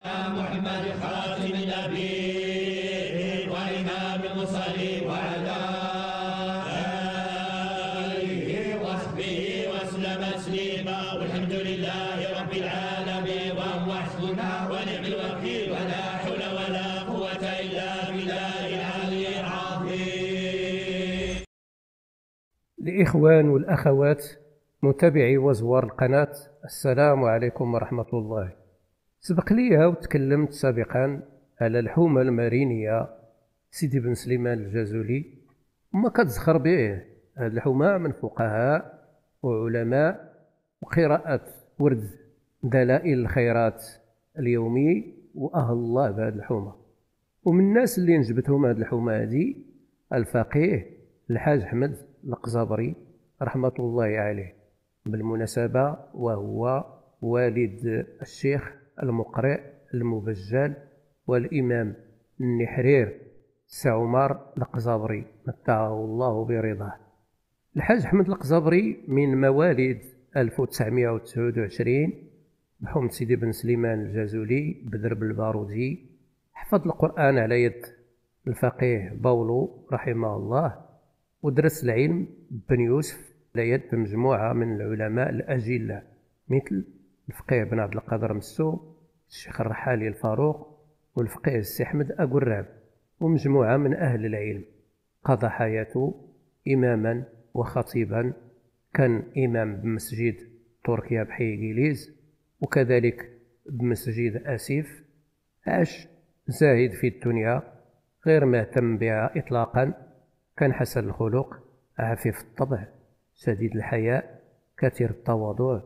محمد خاتم النبي وإمام المرسلين وعلى آله وصحبه وسلم تسليما والحمد لله رب العالمين وهو حسبنا ونعم الوكيل ولا حول ولا قوة إلا بالله العلي العظيم. الإخوان والأخوات متابعي وزوار القناة، السلام عليكم ورحمة الله. سبق لي وتكلمت سابقا على الحومة المارينية سيدي بن سليمان الجازولي، وما كتزخر به هذه الحومة من فقهاء وعلماء وقراءة ورد دلائل الخيرات اليومي وأهل الله بهذه الحومة. ومن الناس اللي نجبتهم هذه الحومة هذه الفقيه الحاج أحمد القزابري رحمة الله عليه بالمناسبة، وهو والد الشيخ المقرئ المبجل والإمام النحرير سي عمر القزابري متعه الله برضاه. الحاج أحمد القزابري من مواليد 1929 بحومة سيدي بن سليمان الجازولي بدرب البارودي. حفظ القرآن على يد الفقيه باولو رحمه الله، ودرس العلم بن يوسف على يد مجموعة من العلماء الأجلة مثل الفقيه بن عبد القادر مسو، الشيخ الرحالي الفاروق، والفقيه السي أحمد أقراب، ومجموعة من أهل العلم. قضى حياته إماما وخطيبا، كان إمام بمسجد تركيا بحي إنجليز، وكذلك بمسجد أسيف. عاش زاهد في الدنيا غير مهتم بها إطلاقا، كان حسن الخلق، عفيف الطبع، شديد الحياء، كثير التواضع،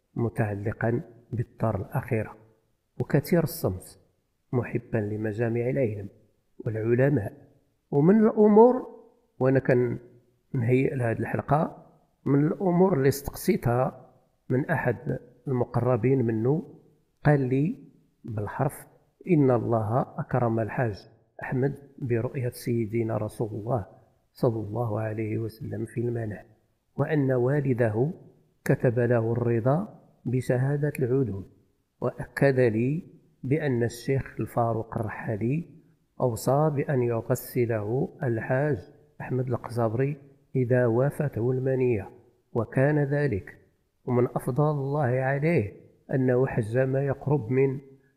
متعلقا بالدار الأخيرة، وكثير الصمت، محبا لمجامع العلم والعلماء. ومن الأمور، وأنا كان نهيئ لهذه الحلقة، من الأمور اللي استقصيتها من أحد المقربين منه، قال لي بالحرف: إن الله أكرم الحاج أحمد برؤية سيدنا رسول الله صلى الله عليه وسلم في المنام، وأن والده كتب له الرضا بشهادة العدول، وأكد لي بأن الشيخ الفاروق الرحالي أوصى بأن يغسله الحاج أحمد القزابري إذا وافته المنية، وكان ذلك. ومن أفضل الله عليه أنه حج ما يقرب من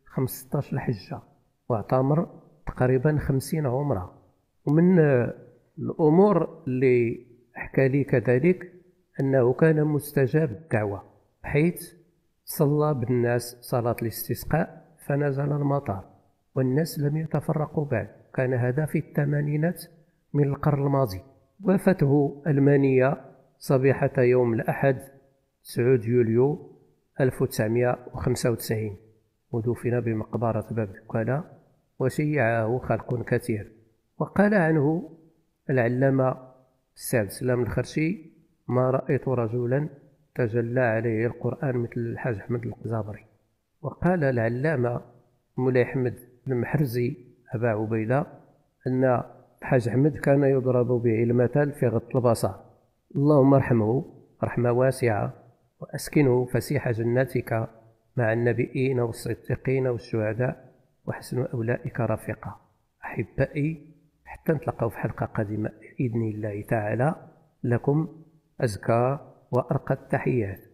15 حجة، واعتمر تقريبا 50 عمرة. ومن الأمور اللي حكى لي كذلك أنه كان مستجاب الدعوة، حيث صلى بالناس صلاة الاستسقاء فنزل المطر والناس لم يتفرقوا بعد. كان هذا في الثمانينات من القرن الماضي. وافته المنية صبيحة يوم الأحد 9 يوليو 1995، ودفن بمقبرة باب دكالة، وشيعه خلق كثير. وقال عنه العلامة السي عبد السلام الخرشي: ما رأيت رجلا تجلى عليه القرآن مثل الحاج أحمد القزابري. وقال العلامة مولاي أحمد المحرزي أبا عبيدة أن الحاج أحمد كان يضرب به المثل في غض البصر. اللهم ارحمه رحمة واسعة، وأسكنه فسيح جناتك مع النبيين والصديقين والشهداء وحسن أولئك رفيقا. أحبائي، حتى نتلقاو في حلقة قادمة بإذن الله تعالى، لكم أزكى وأرقى التحيات.